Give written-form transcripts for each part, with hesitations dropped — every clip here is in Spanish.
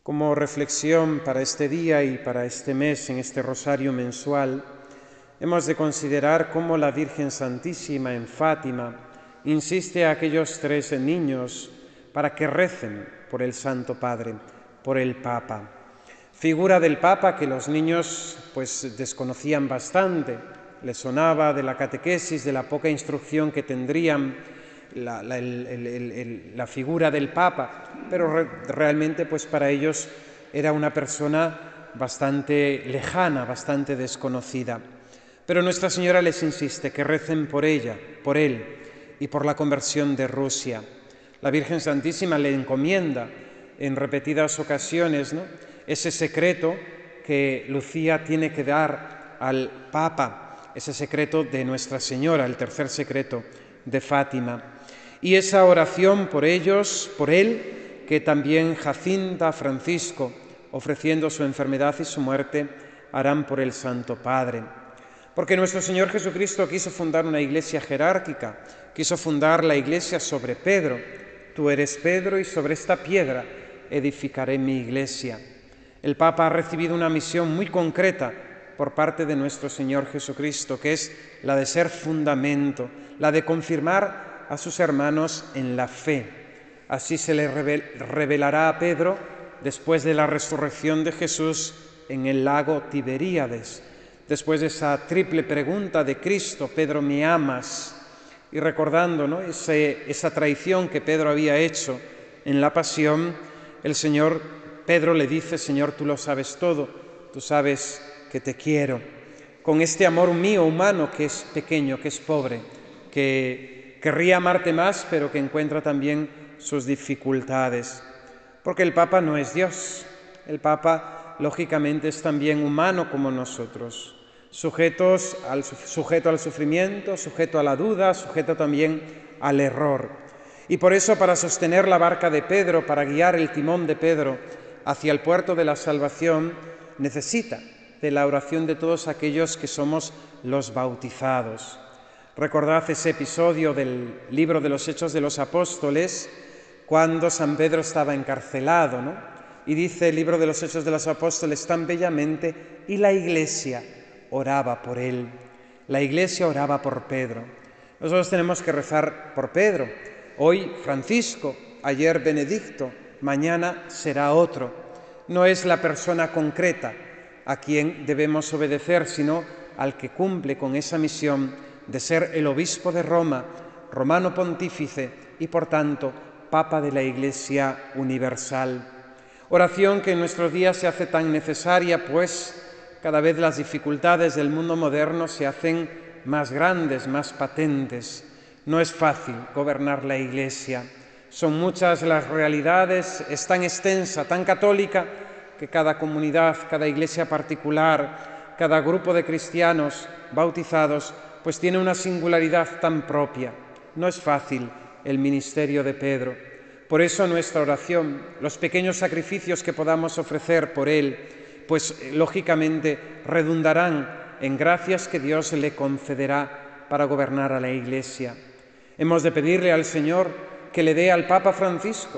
Como reflexión para este día y para este mes, en este rosario mensual, hemos de considerar cómo la Virgen Santísima en Fátima insiste a aquellos 3 niños para que recen por el Santo Padre, por el Papa. Figura del Papa que los niños desconocían bastante, les sonaba de la catequesis, de la poca instrucción que tendrían la figura del Papa, pero realmente para ellos era una persona bastante lejana, bastante desconocida. Pero Nuestra Señora les insiste que recen por ella, por él y por la conversión de Rusia. La Virgen Santísima le encomienda en repetidas ocasiones, ese secreto que Lucía tiene que dar al Papa, ese secreto de Nuestra Señora, el tercer secreto de Fátima. Y esa oración por ellos, por él, que también Jacinta, Francisco, ofreciendo su enfermedad y su muerte, harán por el Santo Padre. Porque nuestro Señor Jesucristo quiso fundar una iglesia jerárquica, quiso fundar la iglesia sobre Pedro. Tú eres Pedro y sobre esta piedra edificaré mi iglesia. El Papa ha recibido una misión muy concreta por parte de nuestro Señor Jesucristo, que es la de ser fundamento, la de confirmar a sus hermanos en la fe. Así se le revelará a Pedro después de la resurrección de Jesús en el lago Tiberíades, después de esa triple pregunta de Cristo: Pedro, ¿me amas? Y recordando esa traición que Pedro había hecho en la pasión, Pedro le dice: Señor, tú lo sabes todo, tú sabes que te quiero. Con este amor mío humano que es pequeño, que es pobre, que querría amarte más, pero que encuentra también sus dificultades. Porque el Papa no es Dios. El Papa, lógicamente, es también humano como nosotros, sujeto al sufrimiento, sujeto a la duda, sujeto también al error. Y por eso, para sostener la barca de Pedro, para guiar el timón de Pedro hacia el puerto de la salvación, necesita de la oración de todos aquellos que somos los bautizados. Recordad ese episodio del libro de los Hechos de los Apóstoles, cuando San Pedro estaba encarcelado, Y dice el libro de los Hechos de los Apóstoles tan bellamente: y la Iglesia oraba por él. La Iglesia oraba por Pedro. Nosotros tenemos que rezar por Pedro. Hoy Francisco, ayer Benedicto, mañana será otro. No es la persona concreta a quien debemos obedecer, sino al que cumple con esa misión de ser el obispo de Roma, romano pontífice y, por tanto, Papa de la Iglesia universal. Oración que en nuestros días se hace tan necesaria, pues cada vez las dificultades del mundo moderno se hacen más grandes, más patentes. No es fácil gobernar la Iglesia. Son muchas las realidades, es tan extensa, tan católica, que cada comunidad, cada iglesia particular, cada grupo de cristianos bautizados, tiene una singularidad tan propia. No es fácil el ministerio de Pedro. Por eso nuestra oración, los pequeños sacrificios que podamos ofrecer por él, lógicamente redundarán en gracias que Dios le concederá para gobernar a la Iglesia. Hemos de pedirle al Señor que le dé al Papa Francisco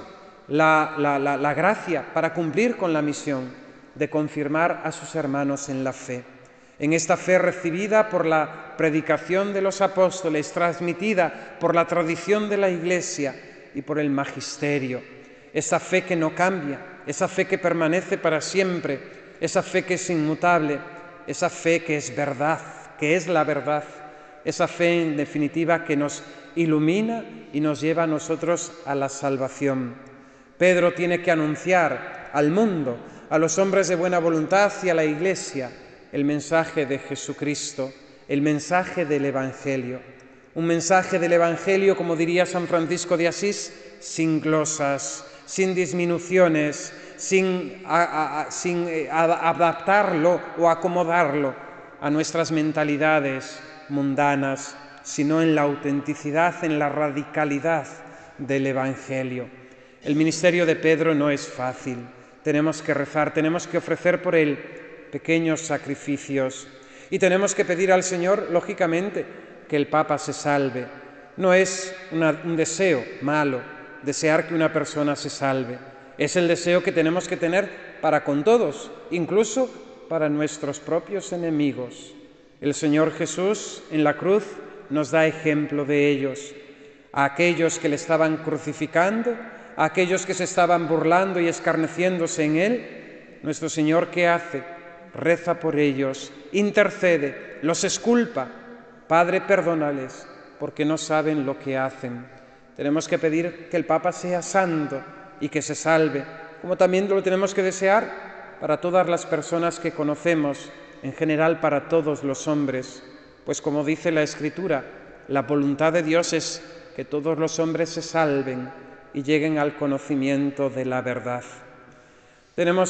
la gracia para cumplir con la misión de confirmar a sus hermanos en la fe. En esta fe recibida por la predicación de los apóstoles, transmitida por la tradición de la Iglesia y por el magisterio. Esa fe que no cambia, esa fe que permanece para siempre, esa fe que es inmutable, esa fe que es verdad, que es la verdad, esa fe en definitiva que nos ilumina y nos lleva a nosotros a la salvación. Pedro tiene que anunciar al mundo, a los hombres de buena voluntad y a la Iglesia, el mensaje de Jesucristo, el mensaje del Evangelio. Un mensaje del Evangelio, como diría San Francisco de Asís, sin glosas, sin disminuciones, sin adaptarlo o acomodarlo a nuestras mentalidades mundanas, sino en la autenticidad, en la radicalidad del Evangelio. El ministerio de Pedro no es fácil. Tenemos que rezar, tenemos que ofrecer por él pequeños sacrificios y tenemos que pedir al Señor, lógicamente, que el Papa se salve. No es un deseo malo desear que una persona se salve. Es el deseo que tenemos que tener para con todos, incluso para nuestros propios enemigos. El Señor Jesús en la cruz nos da ejemplo de ellos. A aquellos que le estaban crucificando, a aquellos que se estaban burlando y escarneciéndose en Él, nuestro Señor, ¿qué hace? Reza por ellos, intercede, los exculpa. Padre, perdónales, porque no saben lo que hacen. Tenemos que pedir que el Papa sea santo y que se salve, como también lo tenemos que desear para todas las personas que conocemos, en general para todos los hombres, pues como dice la Escritura, la voluntad de Dios es que todos los hombres se salven y lleguen al conocimiento de la verdad. Tenemos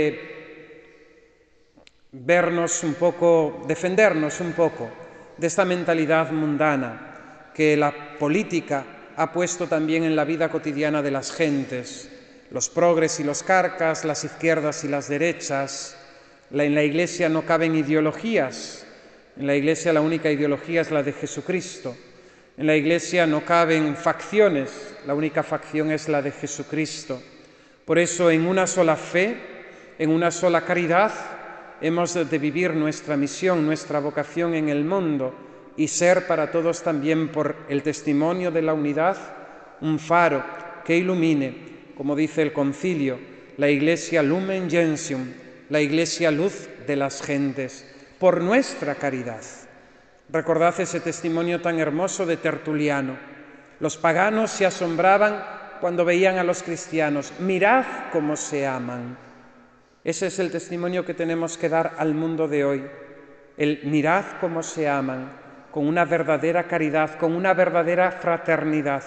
que vernos un poco, defendernos un poco de esta mentalidad mundana que la política ha puesto también en la vida cotidiana de las gentes, los progres y los carcas, las izquierdas y las derechas. En la Iglesia no caben ideologías, en la Iglesia la única ideología es la de Jesucristo. En la Iglesia no caben facciones, la única facción es la de Jesucristo. Por eso, en una sola fe, en una sola caridad, hemos de vivir nuestra misión, nuestra vocación en el mundo y ser para todos también, por el testimonio de la unidad, un faro que ilumine, como dice el concilio, la Iglesia lumen gentium, la Iglesia luz de las gentes, por nuestra caridad. Recordad ese testimonio tan hermoso de Tertuliano. Los paganos se asombraban cuando veían a los cristianos. Mirad cómo se aman. Ese es el testimonio que tenemos que dar al mundo de hoy. El mirad cómo se aman, con una verdadera caridad, con una verdadera fraternidad.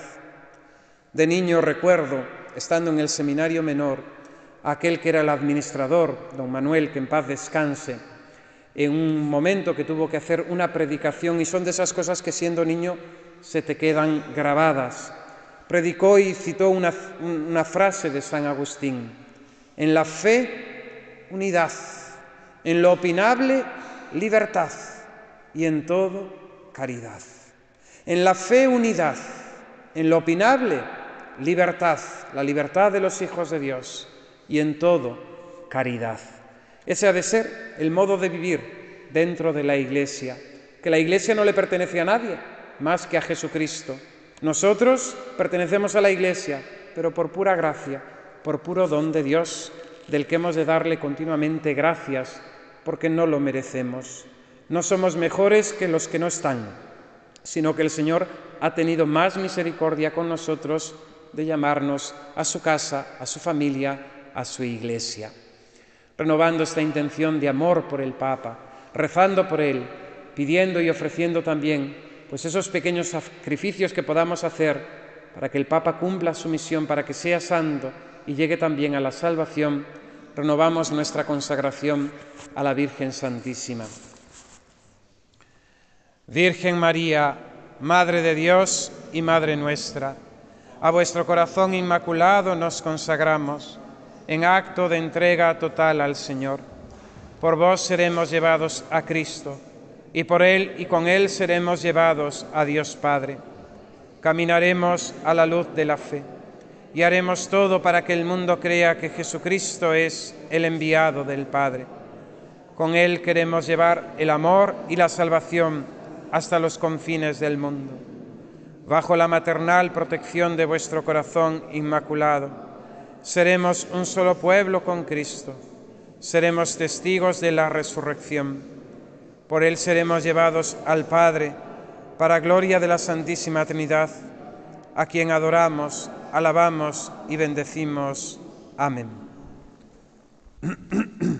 De niño recuerdo, estando en el seminario menor, aquel que era el administrador, don Manuel, que en paz descanse, en un momento que tuvo que hacer una predicación, y son de esas cosas que siendo niño se te quedan grabadas. Predicó y citó una frase de San Agustín: en la fe, unidad; en lo opinable, libertad; y en todo, caridad. En la fe, unidad; en lo opinable, libertad, la libertad de los hijos de Dios; y en todo, caridad. Ese ha de ser el modo de vivir dentro de la Iglesia, que la Iglesia no le pertenece a nadie más que a Jesucristo. Nosotros pertenecemos a la Iglesia, pero por pura gracia, por puro don de Dios, del que hemos de darle continuamente gracias, porque no lo merecemos. No somos mejores que los que no están, sino que el Señor ha tenido más misericordia con nosotros de llamarnos a su casa, a su familia, a su Iglesia. Renovando esta intención de amor por el Papa, rezando por él, pidiendo y ofreciendo también pues esos pequeños sacrificios que podamos hacer para que el Papa cumpla su misión, para que sea santo y llegue también a la salvación, renovamos nuestra consagración a la Virgen Santísima. Virgen María, Madre de Dios y Madre nuestra, a vuestro corazón inmaculado nos consagramos, en acto de entrega total al Señor. Por vos seremos llevados a Cristo, y por Él y con Él seremos llevados a Dios Padre. Caminaremos a la luz de la fe, y haremos todo para que el mundo crea que Jesucristo es el enviado del Padre. Con Él queremos llevar el amor y la salvación hasta los confines del mundo. Bajo la maternal protección de vuestro corazón inmaculado, seremos un solo pueblo con Cristo, seremos testigos de la resurrección. Por Él seremos llevados al Padre, para gloria de la Santísima Trinidad, a quien adoramos, alabamos y bendecimos. Amén.